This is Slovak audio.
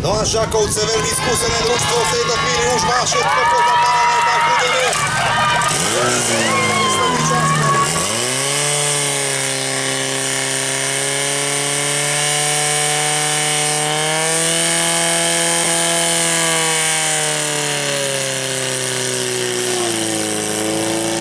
No a Žakovce veľmi skúsené družstvo v tejto chvíli